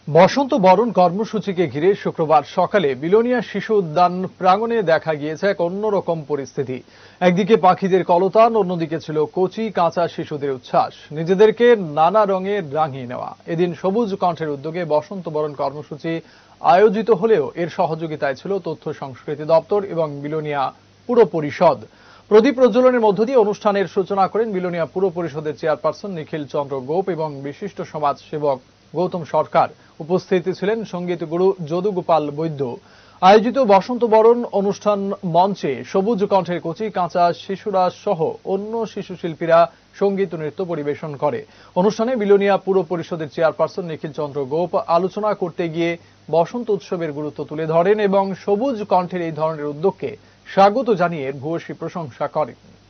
বসন্ত বরণ কর্মসূচিকে ঘিরে শুক্রবার সকালে বিলোনিয়া শিশু উদ্যান প্রাঙ্গণে দেখা গিয়েছে এক অন্যরকম পরিস্থিতি। একদিকে পাখিদের কলতান, অন্যদিকে ছিল কচি কাঁচা শিশুদের উচ্ছ্বাস, নিজেদেরকে নানা রঙে রাঙিয়ে নেওয়া। এদিন সবুজ কণ্ঠের উদ্যোগে বসন্ত বরণ কর্মসূচি আয়োজিত হলেও এর সহযোগিতায় ছিল তথ্য সংস্কৃতি দপ্তর এবং বিলোনিয়া পুর পরিষদ। প্রদীপ প্রজ্বলনের মধ্য দিয়ে অনুষ্ঠানের সূচনা করেন বিলোনিয়া পুর পরিষদের চেয়ারপারসন নিখিল চন্দ্র গোপ এবং বিশিষ্ট সমাজ সেবক গৌতম সরকার। উপস্থিত ছিলেন সঙ্গীত গুরু যদুগোপাল বৈদ্য। আয়োজিত বসন্ত বরণ অনুষ্ঠান মঞ্চে সবুজ কণ্ঠের কচি কাঁচা শিশুরা সহ অন্য শিশু শিল্পীরা সঙ্গীত নৃত্য পরিবেশন করে। অনুষ্ঠানে বিলোনিয়া পুর পরিষদের চেয়ারপারসন নিখিল চন্দ্র গোপ আলোচনা করতে গিয়ে বসন্ত উৎসবের গুরুত্ব তুলে ধরেন এবং সবুজ কণ্ঠের এই ধরনের উদ্যোগকে স্বাগত জানিয়ে ভূয়সী প্রশংসা করেন।